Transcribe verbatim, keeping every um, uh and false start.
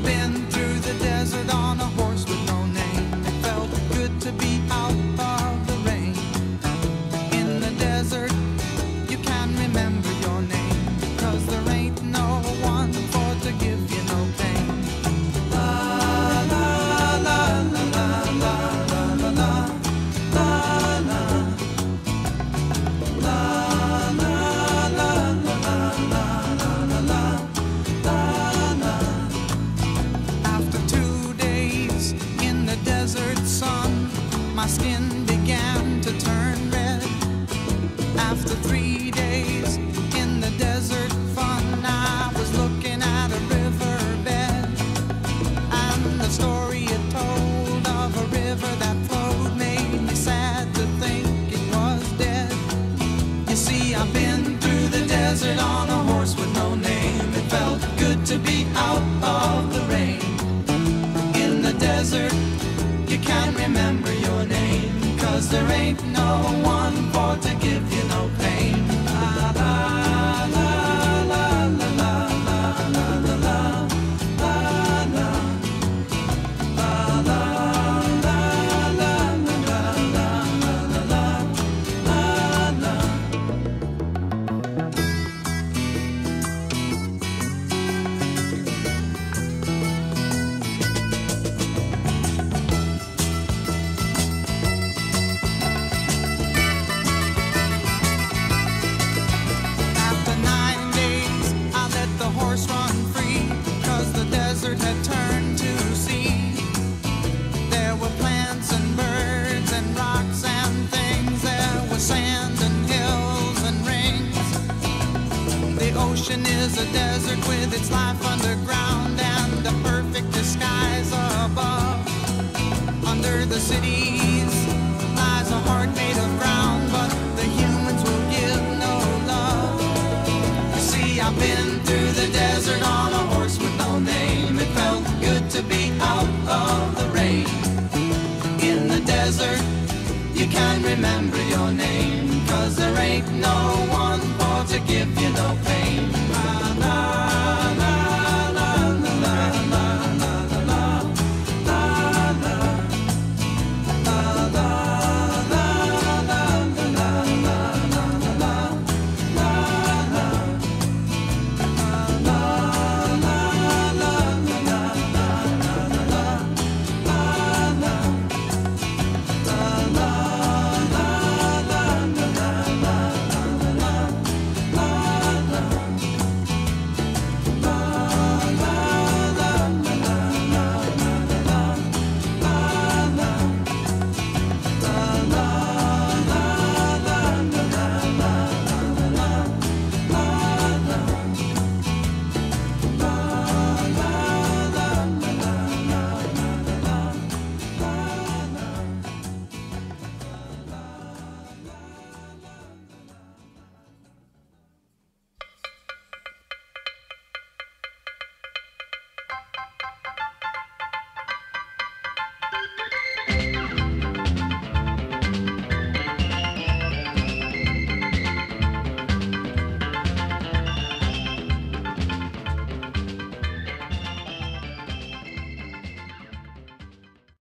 I've been through the desert on a horse with no name. It felt good to be out of the rain. In the desert, you can remember your name, 'cause there ain't no one for to give you no pain. La la la la la la la la la la la la la la la la la. After two days in the desert sun, my skin began to turn red. After three days in the desert fun, I was looking at a riverbed, and the story it told of a river that flowed made me sad to think it was dead. You see, I've been through the desert on a horse with no name. It felt good to be out of the rain. In the desert, you can't remember your name, 'cause there ain't no one for to give you no pain. La la la la la la la la la la la la la la la la la la la. After nine days, I let the horse run free, 'cause the desert had turned to sea. There were plants and birds and rocks and things. There was sand and hills and rings. The ocean is a desert with its life underground and a perfect disguise above. Under the cities lies a heart made of ground, but the humans will give no love. You see, I've been through the desert on a horse with no name. It felt good to be out of the rain. In the desert, you can remember